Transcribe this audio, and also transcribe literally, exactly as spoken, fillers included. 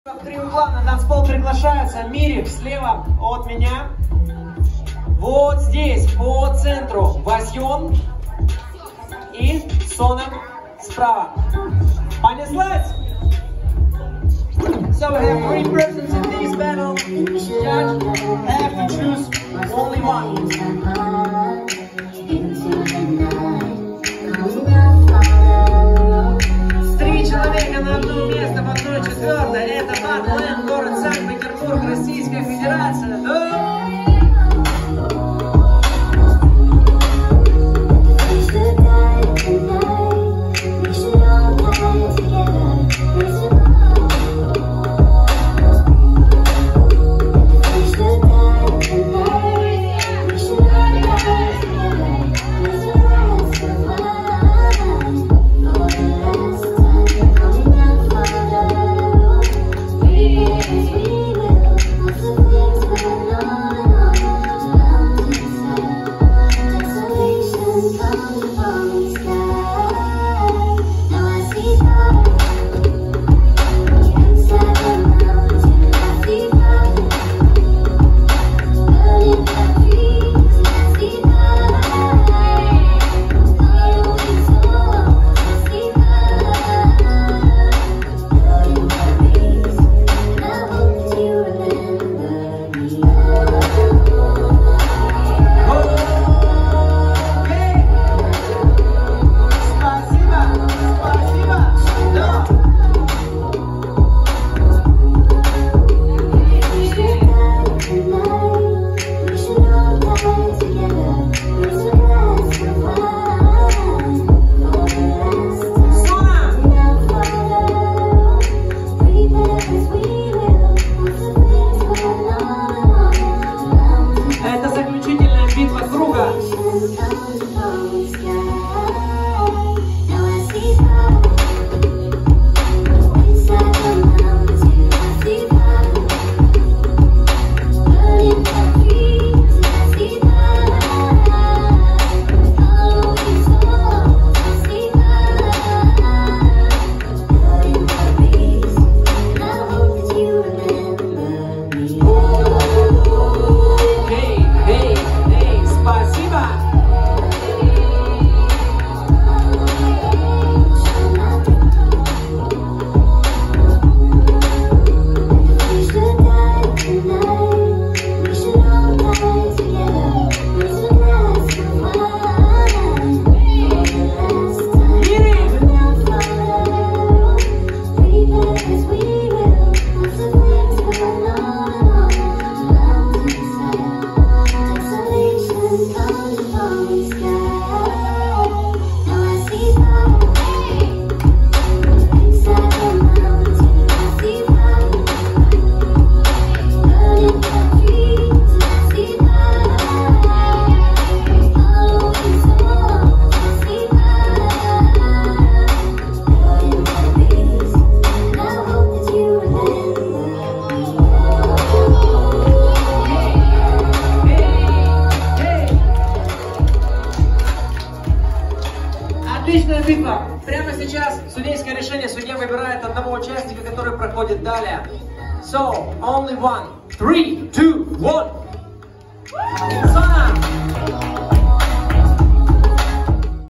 В Триугла на танцпол приглашаются Мири слева от меня. Вот здесь, по центру, Васьон и Сона справа. Понеслась! So we have three persons in this battle. Judge have to choose only one. Три человека на одно место в одной четвертой. Это Батленд, город Санкт-Петербург, Российская Федерация. Да? Отличная битва. Прямо сейчас судейское решение. Судья выбирает одного участника, который проходит далее. So, only one. Three, two, one.